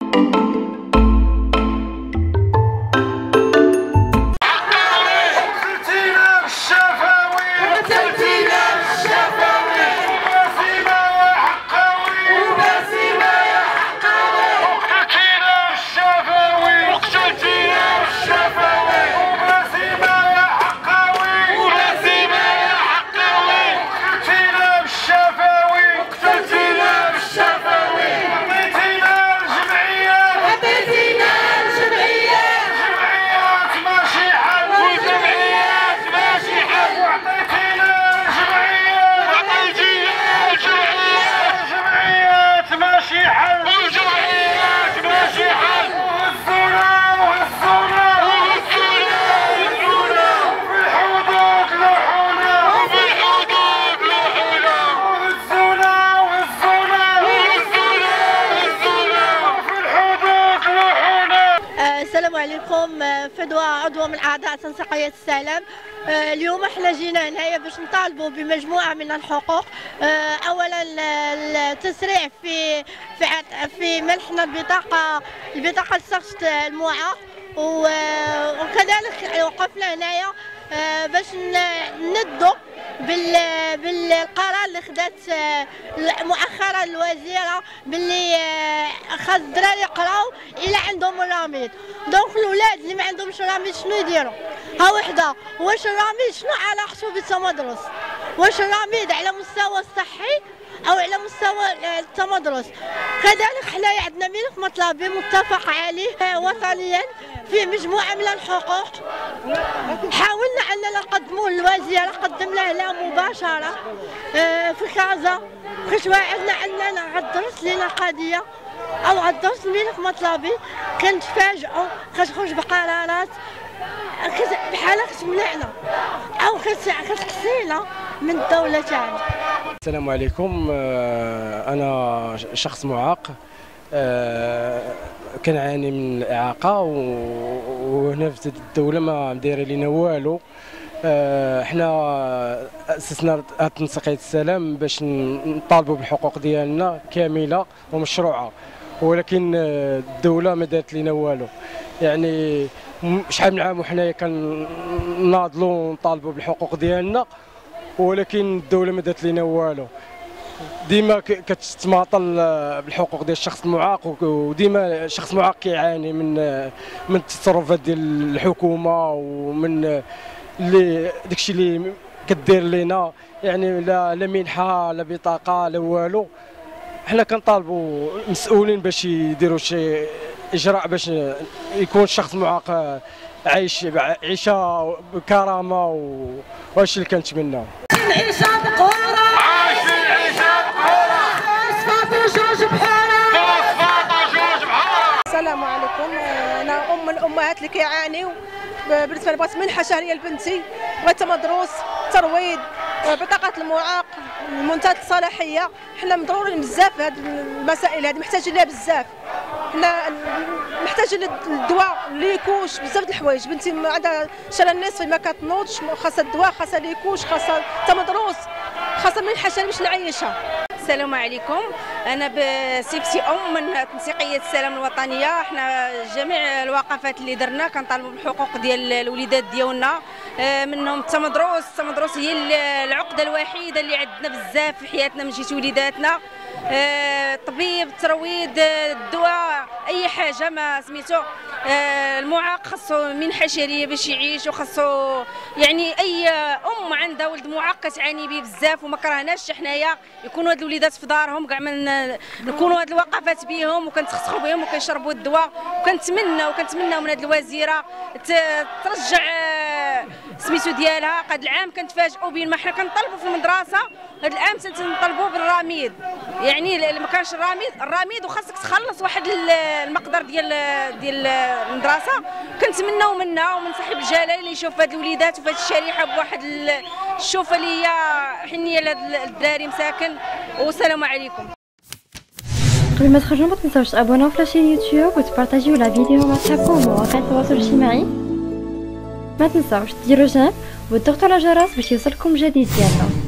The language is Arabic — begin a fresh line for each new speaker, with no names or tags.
السلام عليكم. فدوى عضوة من أعضاء تنسيقية السلام. اليوم احنا جينا هنايا باش نطالبوا بمجموعة من الحقوق. أولا التسريع في منحنا البطاقة للشخص المعاق، وكذلك وقفنا هنايا باش ندوا بالقرار اللي خدات مؤخرا الوزيره باللي خاص الدراري يقراو الا عندهم الرميد. دونك الاولاد اللي ما عندهمش الرميد شنو يديروا؟ ها وحده، واش الرميد شنو علاقته بالتمدرس؟ واش الرميد على مستوى الصحي او على مستوى التمدرس؟ كذلك حنايا عندنا ملف مطلبي متفق عليه وطنيا في مجموعه من الحقوق. حاولنا اننا نقدموا للوزيره، قدمنا لها مباشره في كازا باش وعدنا اننا غدرس لنا قضيه او غدرس الملف مطلبي. كنتفاجئوا كتخرج بقرارات بحال كتمنعنا او كتقصينا من الدوله تاعنا.
السلام عليكم. انا شخص معاق كنعاني من الاعاقه، وهنا في الدوله ما مدايره لينا والو. حنا اسسنا تنسيقية السلام باش نطالبوا بالحقوق ديالنا كامله ومشروعه، ولكن الدوله ما دارت لينا والو. يعني شحال من عام وحنايا كناضلوا ونطالبوا بالحقوق ديالنا، ولكن الدوله ما دارت لينا والو. ديما كتتماطل بالحقوق ديال الشخص المعاق، وديما الشخص المعاق كيعاني من التصرفات ديال الحكومه ومن اللي داكشي اللي كدير لينا. يعني لا منحه لا بطاقه لا والو. حنا كنطالبوا المسؤولين باش يديروا شي اجراء باش يكون الشخص المعاق عايش عيشه بكرامه، وهادشي اللي كنتمناو.
السلام عليكم. انا ام من الامهات اللي كيعانيو بالنسبه لبغات منحه شهريه لبنتي، بغات مدروس، ترويض، بطاقه المعاق، منتهى الصلاحيه. حنا مضرورين بزاف هاد المسائل هذه، محتاجين لها بزاف. حنا محتاجين للدواء، ليكوش، بزاف د الحوايج. بنتي عندها شلل نصفي ما كتنوضش، خاصها الدواء، خاصها ليكوش، خاصها تمدروس، خاصها منحه شهريه باش نعيشها.
السلام عليكم. انا بسيبسي من تنسيقيه السلام الوطنيه. احنا جميع الوقفات اللي درنا كنطالبوا بالحقوق ديال الوليدات ديالنا، منهم التمدروس هي العقده الوحيده اللي عندنا بزاف في حياتنا من جهه وليداتنا. الطبيب، الترويض، الدواء، اي حاجه ما سميتو. المعاق خاصو منحه شهريه باش يعيش، وخاصو يعني اي ام عندها ولد معاق كتعاني به بزاف، وما كرهناش حنايا يكونوا هاد الوليدات في دارهم، كاع نكونوا هاد الوقفات بهم وكنتخسخوا بهم وكنشربوا الدواء. وكنتمناو من هاد الوزيره ترجع سميتو ديالها. قد العام كنتفاجئوا بين ما حنا كنطلبوا في المدرسه، هاد العام تنطلبوا بالرميد. يعني ما كانش الرميد وخاصك تخلص واحد المقدار ديال المدرسه. كنتمناو منا ومن صاحب الجلاله اللي يشوف هاد الوليدات وفي هاد الشريحه بواحد الشوفه اللي هي حنيه لهاد الدراري مساكن. والسلام عليكم.
قبل ما تخرجوا ما تنساوش تابوناو في لاشين يوتيوب وتبارطاجيو لا فيديو مع صحابكم ومواقع التواصل الاجتماعي. ما تنساوش ديروا جيم وتضغطوا على الجرس باش يوصلكم جديد ديالنا.